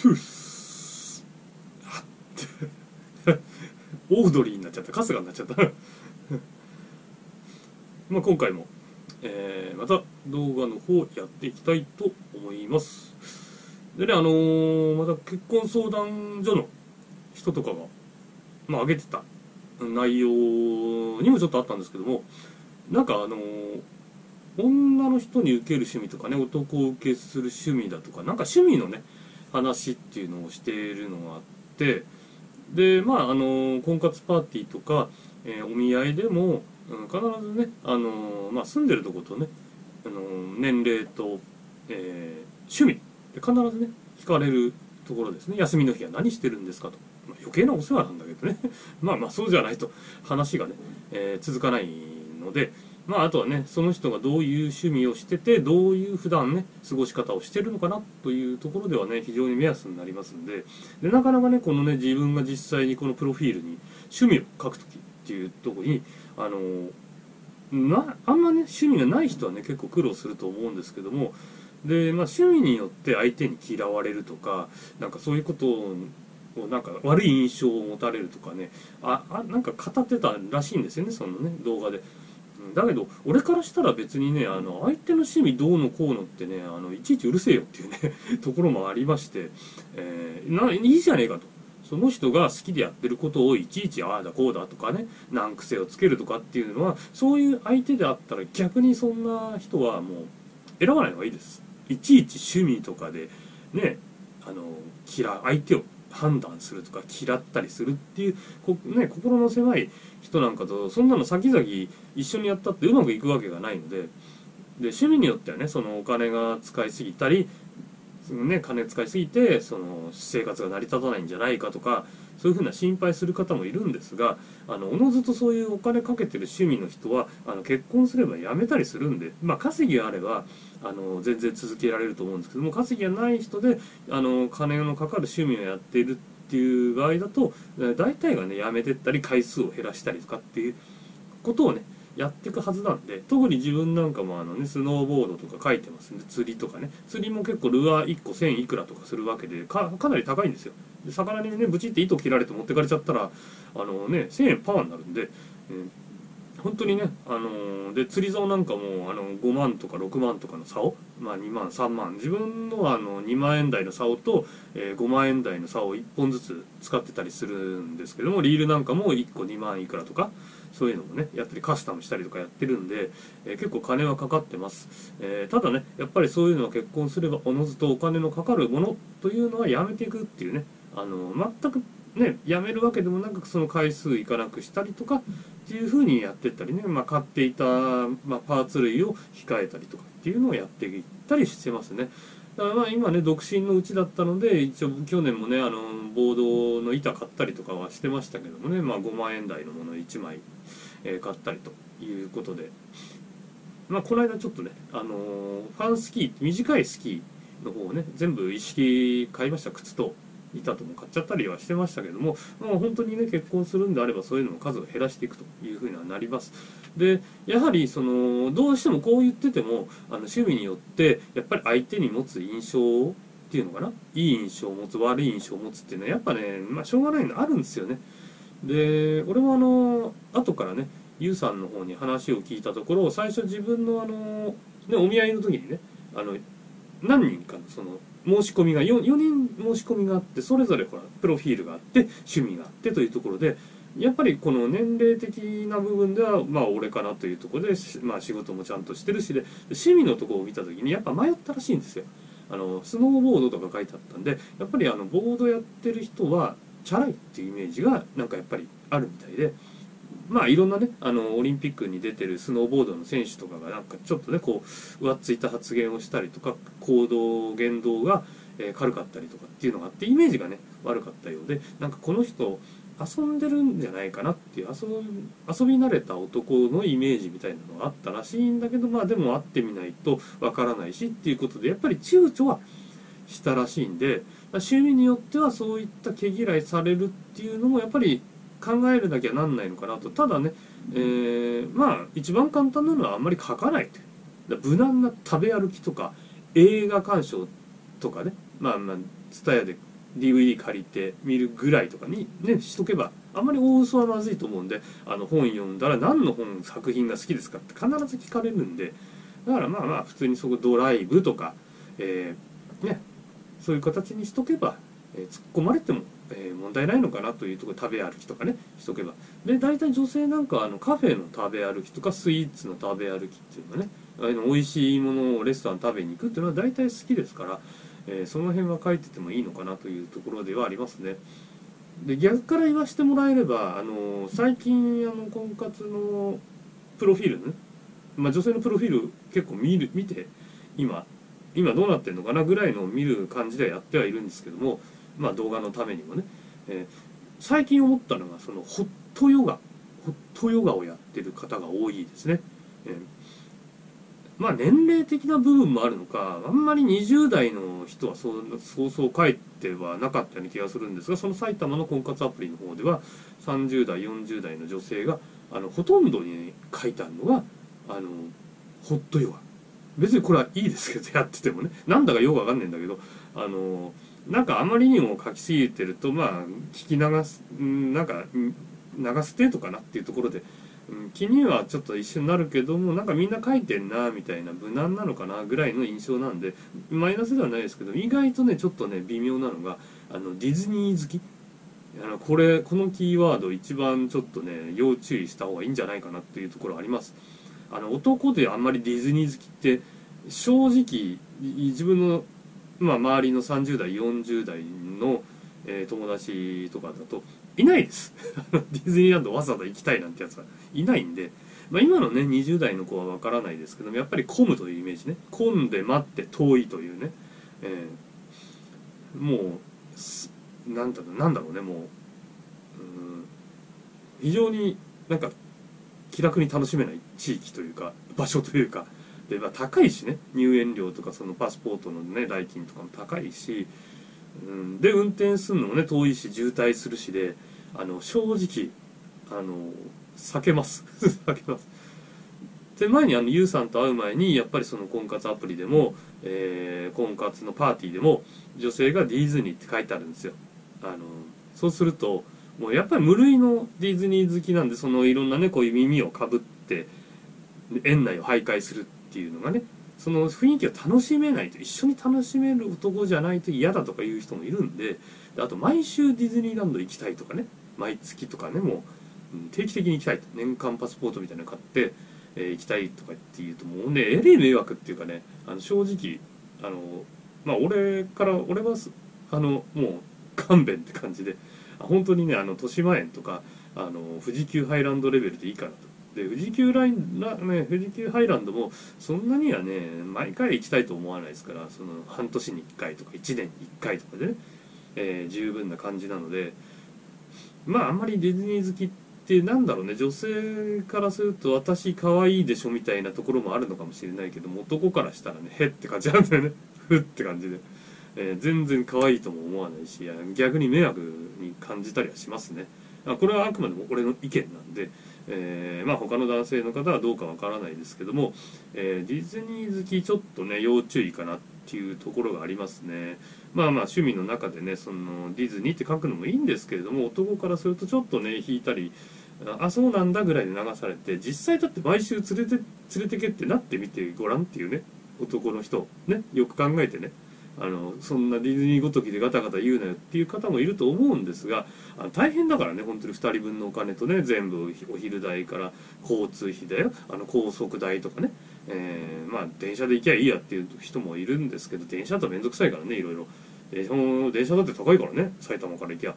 トゥースオードリーになっちゃった、春日になっちゃったまあ今回も、また動画の方やっていきたいと思います。でね、また結婚相談所の人とかが、まあ、上げてた内容にもちょっとあったんですけども、なんか女の人に受ける趣味とかね、男を受けする趣味だとか、なんか趣味のね話っていうのをしているのがあって、でまあ婚活パーティーとか、お見合いでも、必ずねまあ、住んでるとことね、年齢と、趣味で必ずね聞かれるところですね。休みの日は何してるんですかと、まあ、余計なお世話なんだけどねまあまあそうじゃないと話がね、続かないので、まああとはねその人がどういう趣味をしてて、どういう普段ね過ごし方をしてるのかなというところではね非常に目安になりますんで、なかなかねこのね自分が実際にこのプロフィールに趣味を書くときっていうところにあんまね趣味がない人はね結構苦労すると思うんですけども、で、まあ、趣味によって相手に嫌われるとか、なんかそういうことをなんか悪い印象を持たれるとかね、なんか語ってたらしいんですよね、そのね動画で。だけど俺からしたら別にね相手の趣味どうのこうのってねいちいちうるせえよっていうねところもありまして、いいじゃねえかと。その人が好きでやってることをいちいちああだこうだとかね難癖をつけるとかっていうのは、そういう相手であったら逆にそんな人はもう選ばない方がいいです。いちいち趣味とかでね相手を判断するとか嫌ったりするっていう心の狭い人なんかとそんなの先々一緒にやったってうまくいくわけがないので、趣味によってはねそのお金が使いすぎたり、金使いすぎてその生活が成り立たないんじゃないかとか、そういうふうな心配する方もいるんですが、おのずとそういうお金かけてる趣味の人は結婚すれば辞めたりするんで、まあ、稼ぎがあれば全然続けられると思うんですけども、稼ぎがない人で金のかかる趣味をやっているっていう場合だと大体がね辞めてったり回数を減らしたりとかっていうことをねやっていくはずなんで、特に自分なんかもスノーボードとか書いてますんで、釣りとかね、釣りも結構ルアー1個1000いくらとかするわけでかなり高いんですよ。で魚にねブチって糸切られて持ってかれちゃったら1000円パワーになるんで、本当にねで釣り竿なんかも5万とか6万とかの竿、まあ、2万3万、自分のは2万円台の竿と、5万円台の竿を1本ずつ使ってたりするんですけども、リールなんかも1個2万いくらとかそういうのもねやったりカスタムしたりとかやってるんで、結構金はかかってます。ただねやっぱりそういうのは結婚すればおのずとお金のかかるものというのはやめていくっていうね、全くねやめるわけでもなくその回数いかなくしたりとかっていう風にやってったりね、まあ、買っていた、まあ、パーツ類を控えたりとかっていうのをやっていったりしてますね。だからまあ今ね独身のうちだったので一応去年もねボードの板買ったりとかはしてましたけどもね、まあ、5万円台のもの1枚、買ったりということで、まあ、この間ちょっとね、ファンスキー短いスキーの方をね全部一式買いました。靴と板とも買っちゃったりはしてましたけども、もう本当にね結婚するんであればそういうのの数を減らしていくというふうにはなります。でやはりどうしてもこう言ってても趣味によってやっぱり相手に持つ印象っていうのかな、いい印象を持つ悪い印象を持つっていうのはやっぱね、まあ、しょうがないのあるんですよね。で俺も後からねユウさんの方に話を聞いたところ、最初自分のお見合いの時にね何人かの申し込みが4人申し込みがあって、それぞれほらプロフィールがあって趣味があってというところで、やっぱりこの年齢的な部分ではまあ俺かなというところで、まあ、仕事もちゃんとしてるしで趣味のところを見た時にやっぱ迷ったらしいんですよ。スノーボードとか書いてあったんで、やっぱりボードやってる人はチャラいっていうイメージがなんかやっぱりあるみたいで、まあいろんなねオリンピックに出てるスノーボードの選手とかがなんかちょっとねこう浮ついた発言をしたりとか行動言動が軽かったりとかっていうのがあってイメージがね悪かったようで、なんかこの人遊んでるんじゃないかなっていう遊び慣れた男のイメージみたいなのがあったらしいんだけど、まあでも会ってみないとわからないしっていうことでやっぱり躊躇はしたらしいんで、趣味によってはそういった毛嫌いされるっていうのもやっぱり考えるだけはなんないのかなと。ただね、まあ一番簡単なのはあんまり書かないという、無難な食べ歩きとか映画鑑賞とかね、まあツタヤで DVD 借りて見るぐらいとかにねしとけば、あんまり大嘘はまずいと思うんで、本読んだら何の作品が好きですかって必ず聞かれるんで、だからまあまあ普通にそこドライブとか、ね、そういう形にしとけば、突っ込まれても、問題ないのかなというところで、食べ歩きとかねしとけば。で大体女性なんかはカフェの食べ歩きとかスイーツの食べ歩きっていうのはね、美味しいものをレストラン食べに行くっていうのは大体好きですから、その辺は書いててもいいのかなというところではありますね。で逆から言わせてもらえれば、最近婚活のプロフィールね、まあ、女性のプロフィール結構見て今どうなってるのかなぐらいのを見る感じではやってはいるんですけども、まあ動画のためにもね、最近思ったのが、そのホットヨガをやってる方が多いですね。まあ年齢的な部分もあるのか、あんまり20代の人はそう書いてはなかったような気がするんですが、その埼玉の婚活アプリの方では30代40代の女性がほとんどに書いてあるのがホットヨガ。別にこれはいいですけど、やっててもね、なんだかよくわかんないんだけど、なんかあまりにも書きすぎてると、まあ聞き流す、なんか流す程度かなっていうところで、気にはちょっと一緒になるけども、なんかみんな書いてんなみたいな、無難なのかなぐらいの印象なんで、マイナスではないですけど、意外とねちょっとね微妙なのが、ディズニー好き、このキーワード一番ちょっとね要注意した方がいいんじゃないかなっていうところあります。男であんまりディズニー好きって正直自分の、まあ、周りの30代40代の、友達とかだといないですディズニーランドわざわざ行きたいなんてやつはいないんで、まあ、今のね20代の子はわからないですけども、やっぱり混むというイメージね、混んで待って遠いというね、もうなんだろうね、もう非常になんか気楽に楽しめない地域というか場所というかで、まあ、高いしね、入園料とかそのパスポートのね代金とかも高いし、で運転するのもね遠いし渋滞するしで、正直避けます避けます。で前にユウさんと会う前にやっぱりその婚活アプリでも、婚活のパーティーでも女性がディズニーって書いてあるんですよ。そうするともうやっぱり無類のディズニー好きなんで、そのいろんなねこういう耳をかぶって園内を徘徊するっていうのがね、その雰囲気を楽しめないと、一緒に楽しめる男じゃないと嫌だとかいう人もいるんで、あと毎週ディズニーランド行きたいとかね、毎月とかね、もう定期的に行きたいと、年間パスポートみたいなの買って、行きたいとかっていうと、もうねえれい迷惑っていうかね、正直まあ俺はもう勘弁って感じで、本当にね豊島園とか富士急ハイランドレベルでいいかなと。で富士急ハイランドもそんなにはね毎回行きたいと思わないですから、その半年に1回とか1年に1回とかでね、十分な感じなので、まああんまりディズニー好きってなんだろうね、女性からすると私可愛いでしょみたいなところもあるのかもしれないけども、男からしたらねへって感じなんだよねふって感じで、全然可愛いとも思わないし、逆に迷惑に感じたりはしますね。これはあくまでも俺の意見なんで、まあ他の男性の方はどうかわからないですけども、ディズニー好きちょっとね要注意かなっていうところがありますね。まあまあ趣味の中でねそのディズニーって書くのもいいんですけれども、男からするとちょっとね引いたり、あそうなんだぐらいで流されて、実際だって毎週連れてけってなってみてごらんっていうね、男の人ね、よく考えてね、そんなディズニーごときでガタガタ言うなよっていう方もいると思うんですが、大変だからね本当に2人分のお金とね、全部お昼代から交通費だよ、高速代とかね、まあ電車で行きゃいいやっていう人もいるんですけど、電車だと面倒くさいからね、いろいろ電車だって高いからね、埼玉から行きゃ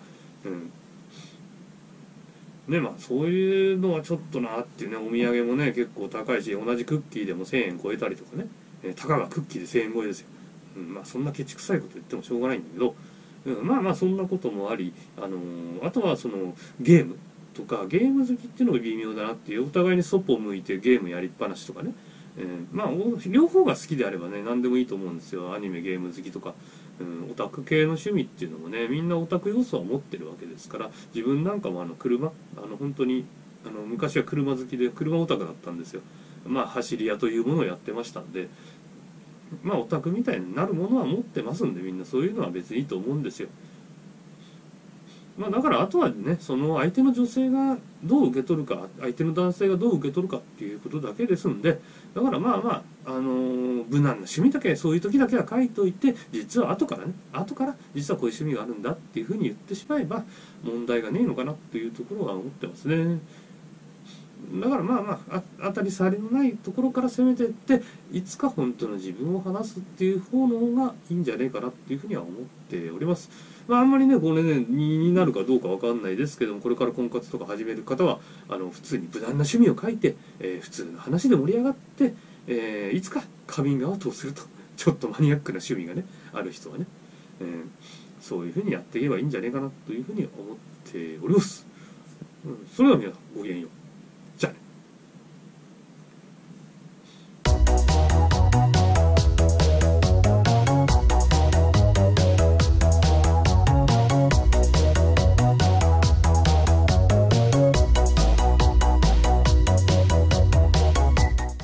ね、まあそういうのはちょっとなっていうね。お土産もね結構高いし、同じクッキーでも1000円超えたりとかね、たかがクッキーで1000円超えですよ。まあそんなケチくさいこと言ってもしょうがないんだけど、まあまあそんなこともあり、あとはそのゲームとか、ゲーム好きっていうのが微妙だなっていう、お互いにそっぽを向いてゲームやりっぱなしとかね、まあ両方が好きであればね何でもいいと思うんですよ。アニメゲーム好きとか、オタク系の趣味っていうのもね、みんなオタク要素は持ってるわけですから、自分なんかも車本当に昔は車好きで車オタクだったんですよ。まあ走り屋というものをやってましたんで、まあオタクみたいになるものは持ってますんで、みんなそういうのは別にいいと思うんですよ。 まあ、だからあとはね、その相手の女性がどう受け取るか、相手の男性がどう受け取るかっていうことだけですんで、だからまあまあ、無難な趣味だけ、そういう時だけは書いといて、実は後から実はこういう趣味があるんだっていうふうに言ってしまえば問題がねえのかなっていうところは思ってますね。だからまあまあ、当たり障りのないところから攻めていって、いつか本当の自分を話すっていう方の方がいいんじゃねえかなっていうふうには思っております。まああんまりね、これね、になるかどうかわかんないですけども、これから婚活とか始める方は、普通に無難な趣味を書いて、普通の話で盛り上がって、いつかカミングアウトをすると。ちょっとマニアックな趣味がね、ある人はね、そういうふうにやっていけばいいんじゃねえかなというふうに思っております。それでは皆さん、ごきげんよう。